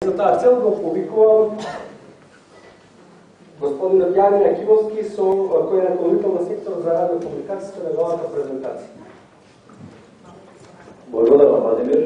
За таа цел го повикувам господин Јанин Акимовски, кој е ръководител на сектор за радиокомуникација на неговата презентација. Благодарам, Владимир.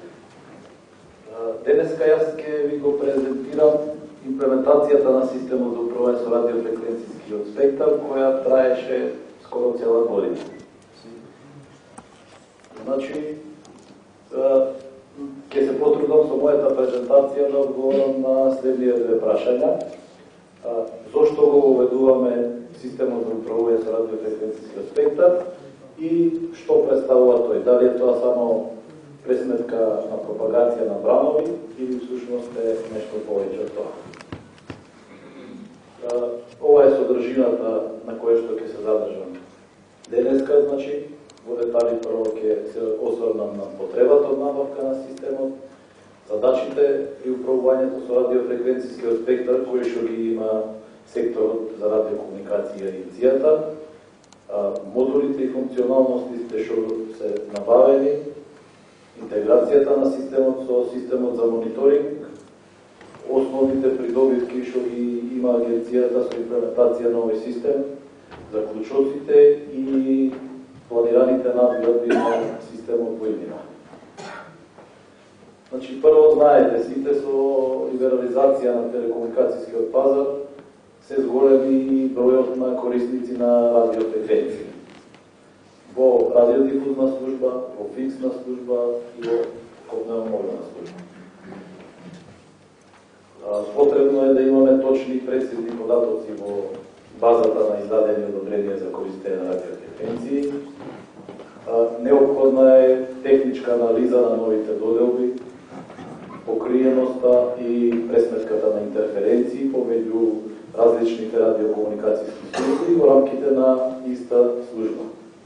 Денеска јас ќе ви го презентирам имплементацијата на системот за управување со радиофреквенцијскиот спектар, која траеше скоро цела година. Значи, ќе се потрудам со мојата презентација да одговорам на следниве две прашања. Зошто го уведуваме системот за управување со радиофреквенцијскиот спектар и што представува тој? Дали е тоа само пресметка на пропагација на бранови или всушност е нешто повеќе од тоа? Ова е содржината на која што ќе се задржам денеска, значи, во детали прво ќе се осврнам на потребата од набавка на системот, задачите при управувањето со радиофреквенцијскиот спектар, кои што ги има секторот за радиокомуникација и ИЦИјата, модулите и функционалностите што се набавени, интеграцијата на системот со системот за мониторинг, основните придобивки што ги има агенцијата со имплементација на овој систем, заклучоците и планираните надградби на системот во иднина. Значи, прво знаете, сите со либерализација на телекомуникацијскиот пазар се зголеми бројот на корисници на радиофреквенција. Во радиодифузна служба, во фиксна служба и во копнево-мобилна служба. Потребно е да имаме точни и прецизни податоци во базата на издадени одобренија за користење на радиофреквенции. Неопходна е техничка анализа на новите доделби, покриеноста и пресметката на интерференции помеѓу различните радиокомуникацијски служби во рамките на иста служба.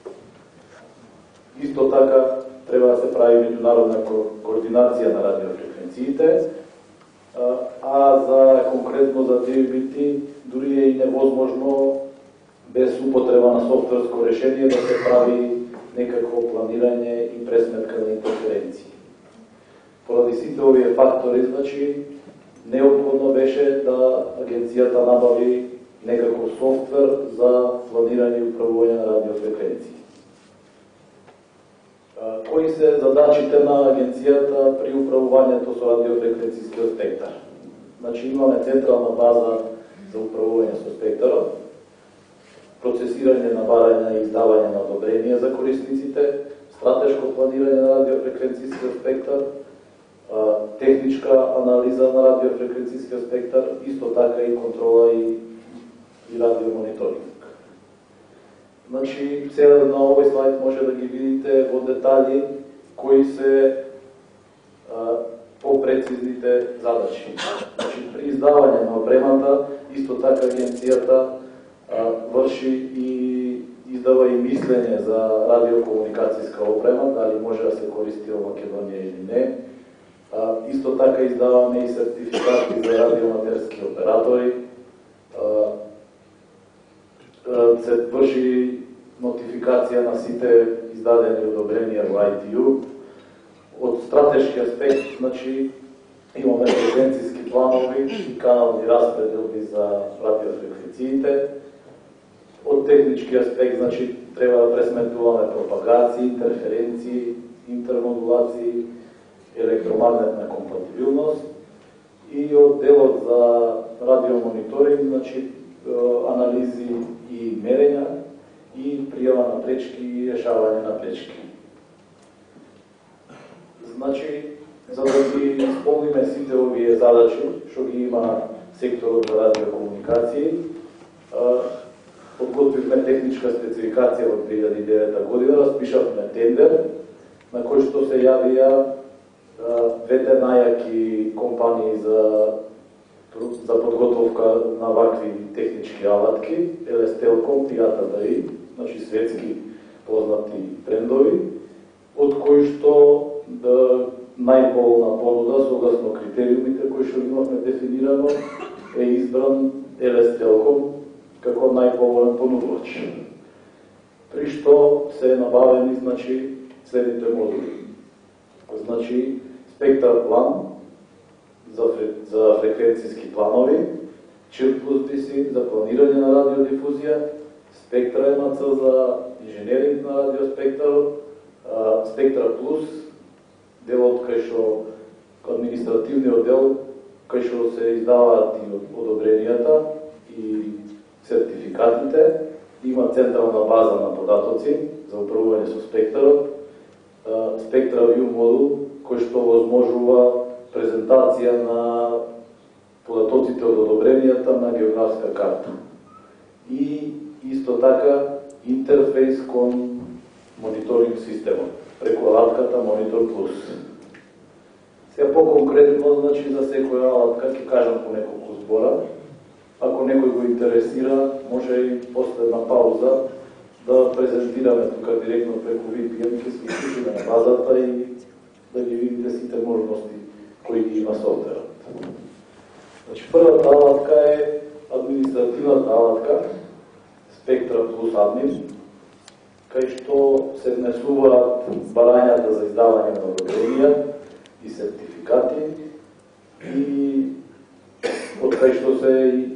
Исто така треба да се прави меѓународна координација на радиофреквенциите, а за конкретно за DVB-T дури е и невозможно без употреба на софтверско решение да се прави некакво планирање и пресметка на интерференции. Поради сите овие фактори, значи, неопходно беше да агенцијата набави некаков софтвер за планирање и управување на радиофреквенции. Кои се задачите на агенцијата при управувањето со радиофреквенцијскиот спектар? Значи, имаме централна база за управување со спектарот, процесирање на барање и издавање на одобренија за корисниците, стратешко планирање на радиофреквенцијскиот спектар, техничка анализа на радиофреквенцијскиот спектар, исто така и контрола и радиомониторинг. Значи, сега на овој слайд може да ги видите во детали кои се попрецизните задачи. Значи, при издавање на опремата, исто така агенцијата врши и издава и мислење за радиокомуникацијска опрема, дали може да се користи во Македонија или не. Исто така издаваме и сертификати за радиоматерски оператори. Се врши нотификација на сите издадени одобренија во ITU. Од стратешки аспект, значи, имаме фреквенцијски планови и канални распределби за радиофреквенциите. Од технички аспект, значи, треба да пресметуваме пропагации, интерференции, интермодулации, електромагнетна компатибилност и од делот за радиомониторинг, значи, анализи и мерења и пријава на пречки и решавање на пречки. Значи, за да ги исполниме сите овие задачи, што ги има секторот за радиокомуникации, подготвивме техничка спецификација во 2009 година, распишавме тендер, на кој што се јавија двете најаки компании за подготовка на вакви технички алатки, ЛС Телком и ATDI, значи светски познати брендови, од кои што најполна понуда, согласно критериумите кои што имавме дефинирано, е избран ЛС Телком како најповолен понудувач. При што се набавени, значи, следните модули. Значи, спектар план, за фреквенцијски планови, Чирп плюс BC за планирање на радиодифузија, Спектра МЦ за инженеринг на радиоспектарот, Спектра плюс делот кај што административниот дел кај што се издаваат и одобренијата и сертификатите, има централна база на податоци за управување со спектарот, Спектра View модул кој што возможува презентација на податоците од одобренијата на географска карта. И исто така интерфейс кон мониторинг системот преку алатката Monitor Plus. Сега по-конкретно, значи за секоја алатка ќе кажам по неколку збора. Ако некој го интересира, може и последна пауза да презентираме тука директно преку VPN, ќе се исклучиме на базата и да ги видите сите можности кои ги има софтверот. Значи првата алатка е административната алатка Spectra Plus Admin, кај што се внесуваат барањата за издавање на одобренија и сертификати и од кај што се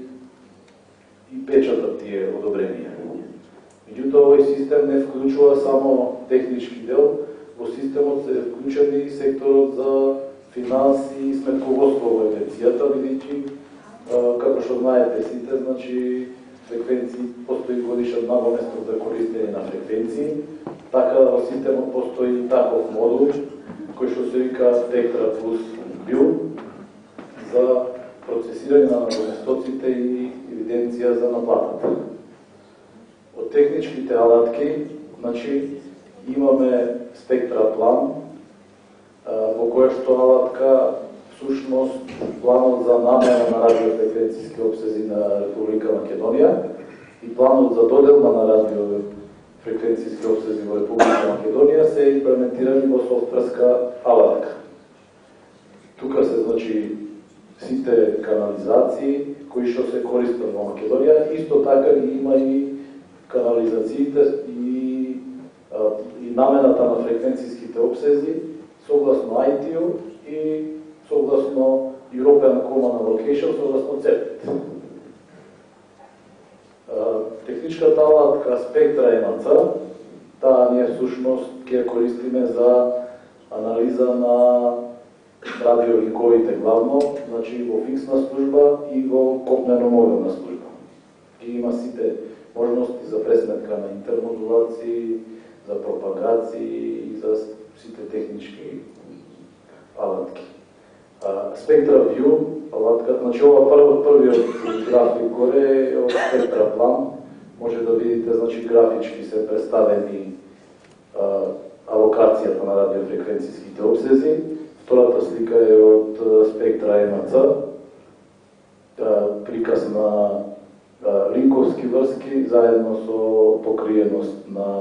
и печатат тие одобренија. Меѓутоа, овој систем не вклучува само технички дел, во системот се вклучени и секторот за финанси и сметководство во агенцијата, бидејќи, како што знаете сите, значи, фреквенции, постои годишен набавместок за користење на фреквенции, така во системот постои и таков модул, кој што се вика Spectra Plus View, за процесирање на набавместоците и евиденција за наплатата. Од техничките алатки, значи, имаме Spectra план, во која што алатка всушност планот за намена на радиофреквенцијски обсези на Република Македонија и планот за доделба на радиофреквенцијски обсези во Република Македонија се имплементирани во софтверска алатка. Тука се, значи, сите канализации кои што се користат во Македонија, исто така ги има и канализациите и намената на фреквенцијските обсези согласно ITU и согласно European Common Allocation, согласно CEPT. Техничката алатка Spectra МЦ, таа ние всушност ќе користиме за анализа на радиолинковите главно, значи во фиксна служба и во копнено-мобилна служба. Ги има сите можности за пресметка на интермодулации, за пропагации и за сите технички алатки. Spectra View алатка, значи ова првиот график горе е од Spectra план. Може да видите, значи графички се представени алокацијата на радиофреквенцијските обсези. Втората слика е од Spectra МЦ, приказ на линковски врски заедно со покриеност.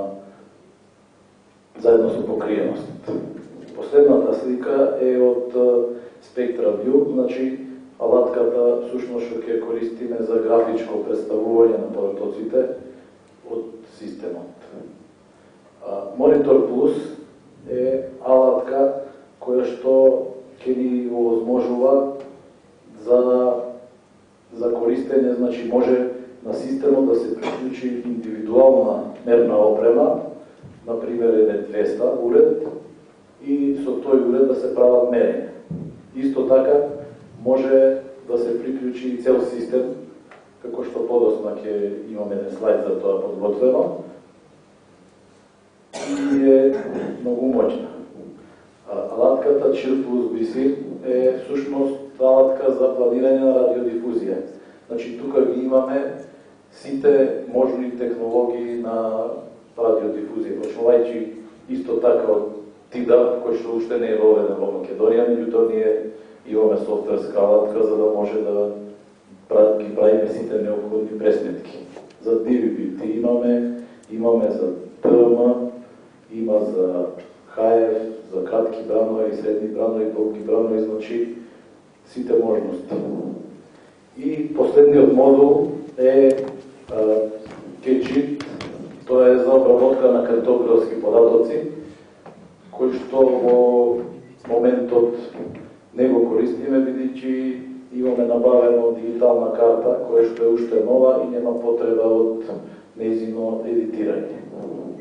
Последната слика е од Spectra View, значи алатката всушност што ќе користиме за графичко представување на податоците од системот. Monitor Plus е алатка која што ќе ни овозможува за користење, значи може на системот да се приклучи индивидуална мерна опрема, например еден 200 уред, и со тој уред да се прават мерења. Исто така може да се приклучи и цел систем, како што подоцна ќе имаме еден слайд за тоа подготвено, и е многу моќна. Алатката Чирп плюс BC е всушност алатка за планирање на радиодифузија. Значи тука ги имаме сите можни технологии на радиодифузија, почнувајќи исто така од ТИДА, кој што уште не е воведен во Македонија, меѓутоа ние имаме софтверска алатка за да може да ги правиме сите неопходни пресметки. За DVB-T имаме за ТМ, има за ХФ, за кратки бранови, средни бранови, долги бранови, значи сите можности. И последниот модул е KGIT, тоа е за обработка на картографски податоци, кој што во моментот Не го користиме бидејќи имаме набавено дигитална карта која што е уште нова и нема потреба од нејзино едитирање.